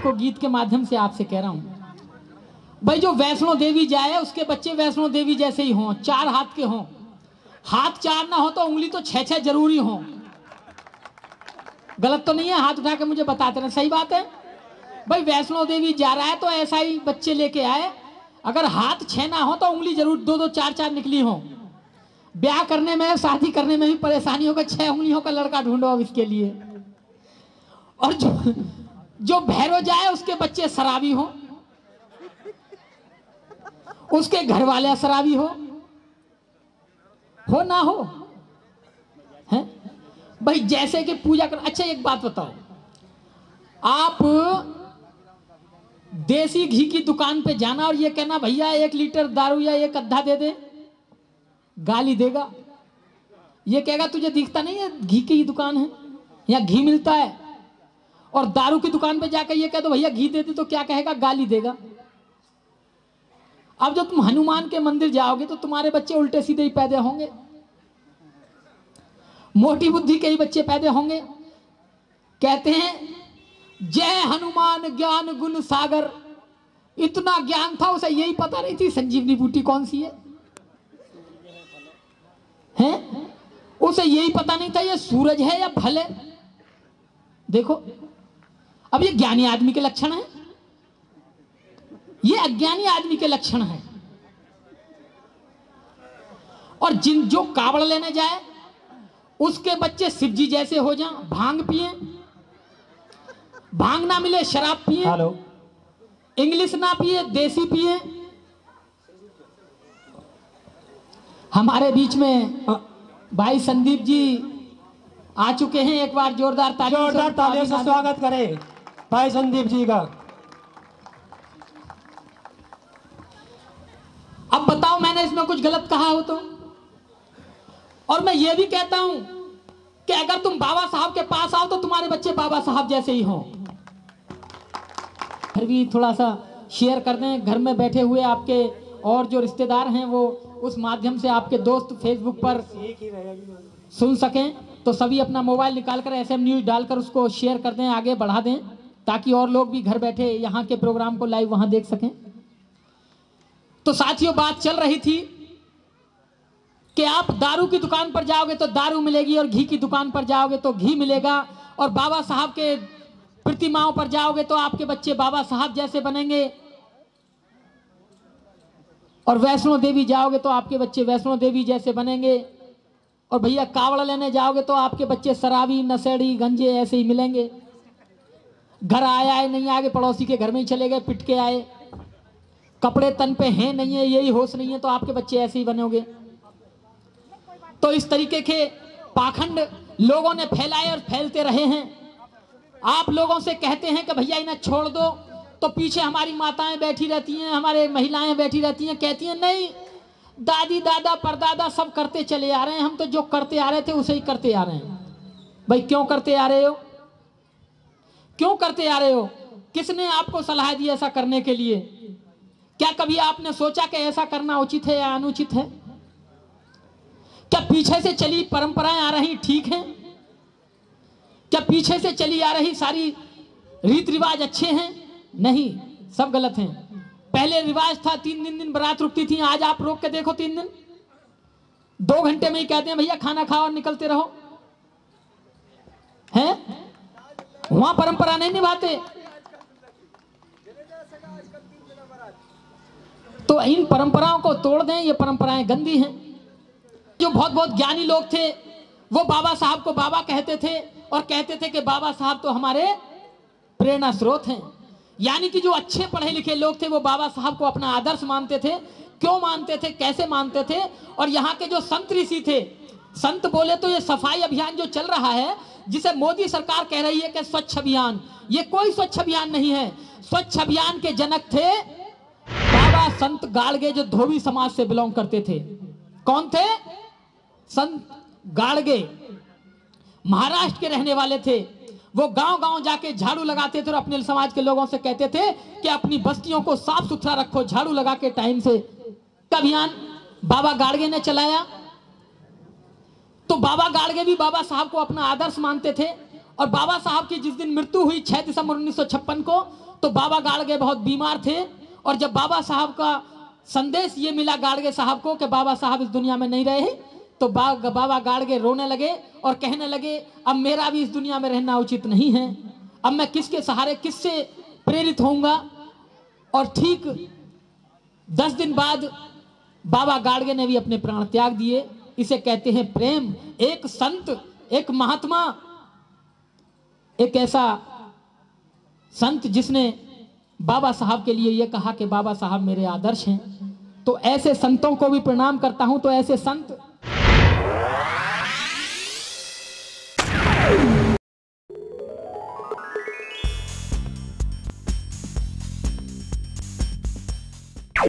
को गीत के माध्यम से आपसे कह रहा हूं। भाई जो वैष्णो देवी जाए उसके बच्चे वैष्णो देवी जैसे ही हों, 4 हाथ के हों। हाथ 4 ना हो तो उंगली तो 6-6 जरूरी हो। गलत तो नहीं है? हाथ उठा के मुझे बताते रहे, सही बात है। भाई वैष्णो देवी जा रहा है तो ऐसा ही बच्चे लेके आए। अगर हाथ 6 ना हो तो उंगली जरूर 2-2 4-4 निकली हो। ब्याह करने में, शादी करने में भी परेशानी होगा, 6 उंगलियों का लड़का ढूंढो अब इसके लिए। और जो भैरव जाए उसके बच्चे शराबी हो, उसके घर वाले शराबी हो ना हो, हैं? भाई जैसे कि पूजा कर। अच्छा एक बात बताओ, आप देसी घी की दुकान पे जाना और ये कहना भैया 1 लीटर दारू या 1 अद्धा दे दे, गाली देगा। ये कहेगा तुझे दिखता नहीं है घी की दुकान है, यहाँ घी मिलता है। और दारू की दुकान पे जाकर ये कह दो भैया घी दे दे, तो क्या कहेगा? गाली देगा। अब जब तुम हनुमान के मंदिर जाओगे तो तुम्हारे बच्चे उल्टे सीधे ही पैदा होंगे, मोटी बुद्धि के ही बच्चे पैदा होंगे। कहते हैं जय हनुमान ज्ञान गुण सागर। इतना ज्ञान था उसे, यही पता नहीं थी संजीवनी बूटी कौन सी है, हैं? उसे यही पता नहीं था ये सूरज है या फल है। देखो अब ये ज्ञानी आदमी के लक्षण है, ये अज्ञानी आदमी के लक्षण है। और जो कावड़ लेने जाए उसके बच्चे शिव जी जैसे हो जाएं। भांग पिए, भांग ना मिले शराब पिए, इंग्लिश ना पिए देसी पिए। हमारे बीच में भाई संदीप जी आ चुके हैं, एक बार जोरदार तालियों से स्वागत करें भाई संदीप जी का। अब बताओ मैंने इसमें कुछ गलत कहा हो तो? और मैं ये भी कहता हूं कि अगर तुम बाबा साहब के पास आओ तो तुम्हारे बच्चे बाबा साहब जैसे ही हों। फिर भी थोड़ा सा शेयर कर दें, घर में बैठे हुए आपके और जो रिश्तेदार हैं वो उस माध्यम से आपके दोस्त फेसबुक पर सुन सकें, तो सभी अपना मोबाइल निकालकर एसएम न्यूज डालकर उसको शेयर कर दें, आगे बढ़ा दें, ताकि और लोग भी घर बैठे यहाँ के प्रोग्राम को लाइव वहां देख सकें। तो साथियों बात चल रही थी कि आप दारू की दुकान पर जाओगे तो दारू मिलेगी, और घी की दुकान पर जाओगे तो घी मिलेगा, और बाबा साहब के प्रतिमाओं पर जाओगे तो आपके बच्चे बाबा साहब जैसे बनेंगे, और वैष्णो देवी जाओगे तो आपके बच्चे वैष्णो देवी जैसे बनेंगे, और भैया कावड़ लेने जाओगे तो आपके बच्चे शराबी नशेड़ी गंजे ऐसे ही मिलेंगे। घर आए नहीं आगे पड़ोसी के घर में ही चले गए, पिट के आए, कपड़े तन पे हैं नहीं है, यही होश नहीं है, तो आपके बच्चे ऐसे ही बनोगे। तो इस तरीके के पाखंड लोगों ने फैलाए और फैलते रहे हैं। आप लोगों से कहते हैं कि भैया इन्हें छोड़ दो, तो पीछे हमारी माताएं बैठी रहती हैं, हमारे महिलाएं बैठी रहती हैं, कहती हैं नहीं दादी दादा परदादा सब करते चले आ रहे हैं, हम तो जो करते आ रहे थे उसे ही करते आ रहे हैं। भाई क्यों करते आ रहे हो? क्यों करते आ रहे हो? किसने आपको सलाह दी ऐसा करने के लिए? क्या कभी आपने सोचा कि ऐसा करना उचित है या अनुचित है? क्या पीछे से चली परंपराएं आ रही ठीक हैं? क्या पीछे से चली आ रही सारी रीत रिवाज अच्छे हैं? नहीं, सब गलत हैं। पहले रिवाज था 3 दिन बारात रुकती थी, आज आप रोक के देखो 3 दिन, 2 घंटे में ही कहते हैं भैया खाना खाओ और निकलते रहो, हैं? वहां परंपरा नहीं निभाते। तो इन परंपराओं को तोड़ दें, ये परंपराएं गंदी हैं। जो बहुत ज्ञानी लोग थे वो बाबा साहब को बाबा कहते थे और कहते थे कि बाबा साहब तो हमारे प्रेरणा स्रोत हैं। यानी कि जो अच्छे पढ़े लिखे लोग थे वो बाबा साहब को अपना आदर्श मानते थे। क्यों मानते थे, कैसे मानते थे? और यहाँ के जो संत ऋषि थे, संत बोले तो ये सफाई अभियान जो चल रहा है, जिसे मोदी सरकार कह रही है कि स्वच्छ अभियान, ये कोई स्वच्छ अभियान नहीं है। स्वच्छ अभियान के जनक थे बाबा संत गाड़गे, जो धोबी समाज से बिलोंग करते थे। कौन थे? संत गाड़गे महाराष्ट्र के रहने वाले थे। वो गांव गांव जाके झाड़ू लगाते थे और अपने समाज के लोगों से कहते थे कि अपनी बस्तियों को साफ सुथरा रखो, झाड़ू लगा के टाइम से। अभियान बाबा गाड़गे ने चलाया। तो बाबा गाड़गे भी बाबा साहब को अपना आदर्श मानते थे। और बाबा साहब की जिस दिन मृत्यु हुई 6 दिसंबर 1956 को, तो बाबा गाड़गे बहुत बीमार थे, और जब बाबा साहब का संदेश ये मिला गाड़गे साहब को कि बाबा साहब इस दुनिया में नहीं रहे, तो बाबा गाड़गे रोने लगे और कहने लगे अब मेरा भी इस दुनिया में रहना उचित नहीं है, अब मैं किसके सहारे, किससे प्रेरित होऊंगा। और ठीक 10 दिन बाद बाबा गाड़गे ने भी अपने प्राण त्याग दिए। इसे कहते हैं प्रेम। एक संत, एक महात्मा, एक ऐसा संत जिसने बाबा साहब के लिए यह कहा कि बाबा साहब मेरे आदर्श हैं। तो ऐसे संतों को भी प्रणाम करता हूं। तो ऐसे संत